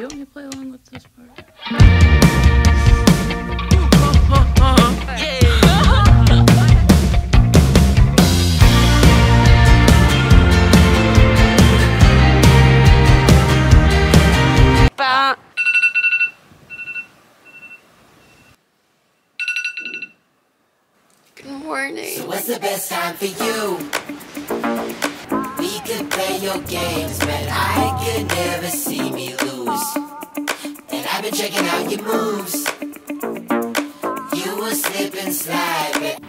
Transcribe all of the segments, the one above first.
you want me to play along with this part? Good morning. So what's the best time for you? We could play your games, but I could never see me lose. And I've been checking out your moves. You will slip and slide, but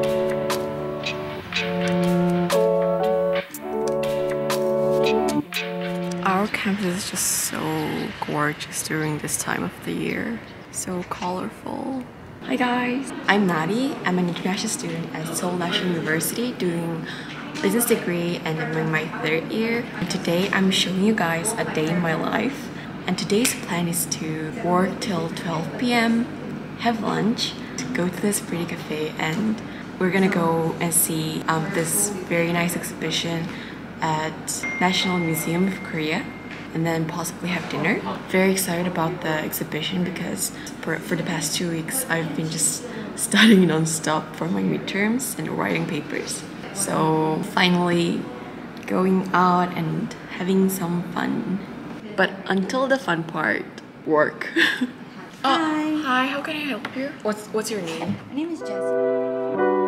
our campus is just so gorgeous during this time of the year. So colorful. Hi guys, I'm Maddie. I'm an international student at Seoul National University doing business degree and I'm in my 3rd year. And today I'm showing you guys a day in my life. And today's plan is to work till 12 p.m, have lunch, to go to this pretty cafe, and we're gonna go and see this very nice exhibition at National Museum of Korea, and then possibly have dinner. Very excited about the exhibition because for the past 2 weeks I've been just studying non-stop for my midterms and writing papers. So finally going out and having some fun. But until the fun part, work. Hi. Hi, how can I help you? What's your name? My name is Jessica.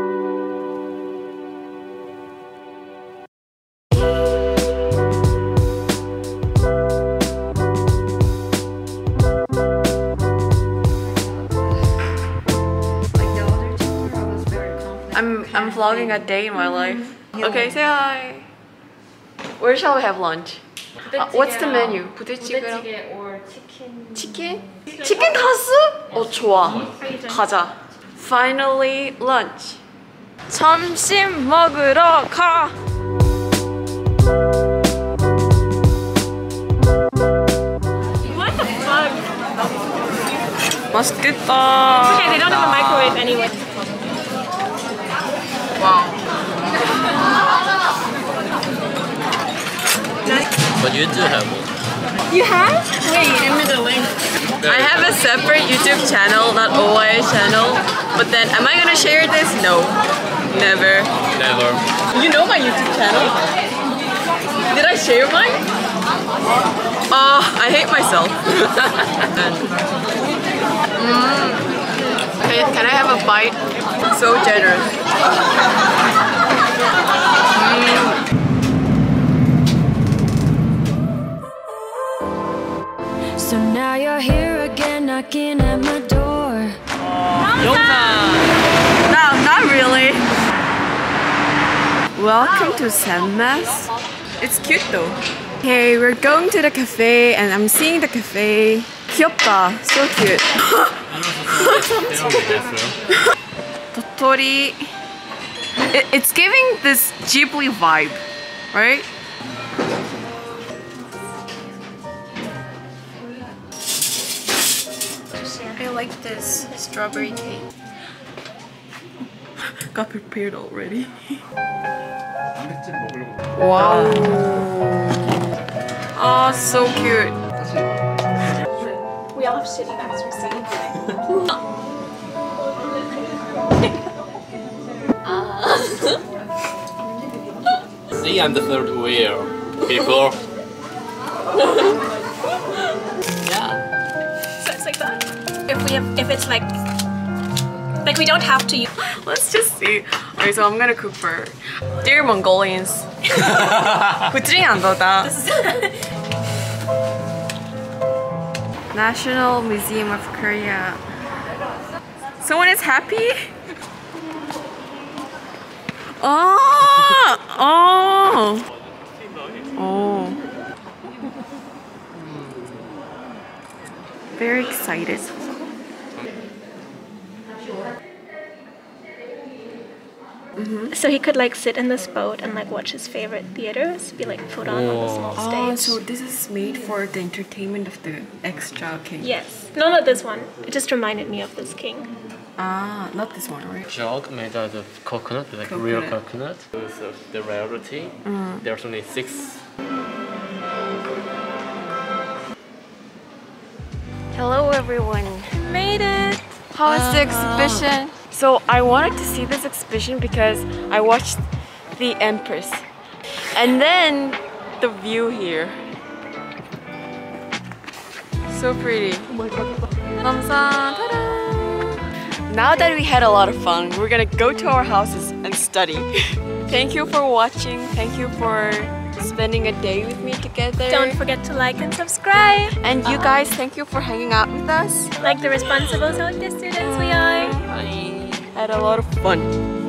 I'm vlogging a day in my life. Okay, say hi. Where shall we have lunch? What's the menu? 부대찌개랑 or chicken. 치킨? 치킨 카스? 좋아. 가자. Finally lunch. 점심 먹으러 가. What the fuck? 맛있겠다. Okay, they don't have a microwave anyway. Wow. But you do have one. You have? Wait, give me the link. I have a separate YouTube channel, not OI channel. But then, am I gonna share this? No. Never. Never. You know my YouTube channel? Did I share mine? I hate myself. Okay, can I have a bite? So generous. So now you're here again, knocking at my door. No, not really. Welcome to Sanmas. It's cute though. Okay, we're going to the cafe and I'm seeing the cafe. 귀엽다. So cute. 도토리. It's giving this Ghibli vibe, right? I like this strawberry cake. Got prepared already. Wow. Oh, so cute. We all have shitty bags for seeing. See, I'm the 3rd wheel, people. So it's like that. If it's like we don't have to use. Let's just see. Alright, so I'm gonna cook for dear Mongolians. National Museum of Korea. Someone is happy? Oh! Very excited. So he could like sit in this boat and like watch his favorite theaters be like put on the small stage. So this is made for the entertainment of the extra king. Yes. No, not this one. It just reminded me of this king. Not this one, right? Jug made out of coconut, like real coconut. Because of the rarity, there's only 6. everyone. Made it! How was the exhibition? So I wanted to see this exhibition because I watched The Empress. And then the view here. So pretty. Oh my god. Now that we had a lot of fun, we're gonna go to our houses and study. Thank you for watching. Thank you for spending a day with me together. Don't forget to like and subscribe. And you guys, thank you for hanging out with us. Like the responsible social students we are. Had a lot of fun.